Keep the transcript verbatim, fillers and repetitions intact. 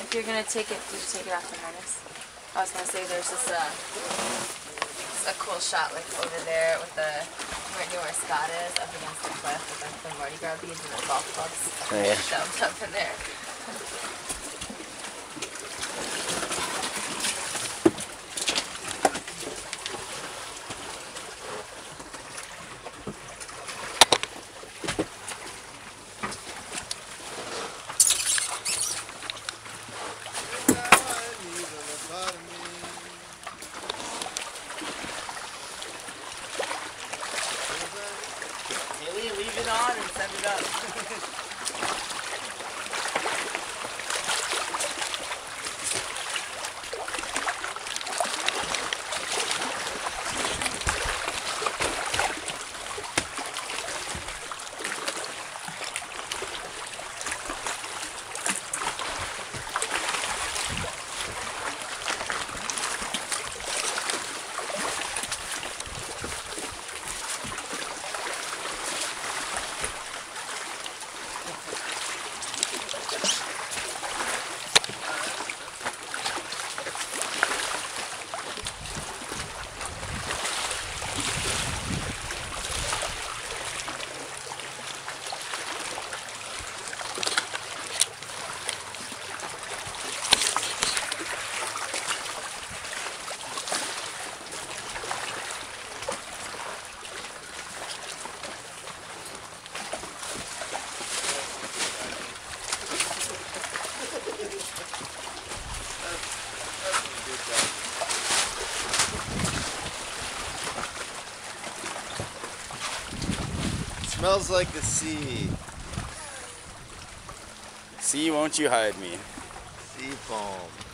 if you're gonna take it, did you take it off the harness? I was gonna say there's this uh, this a cool shot like over there with the where where Scott is up against the cliff with like the Mardi Gras beads and the golf clubs Oh, yeah. shoved up in there. Haley, leave it on and send it up. Smells like the sea. Sea, won't you hide me? Sea foam.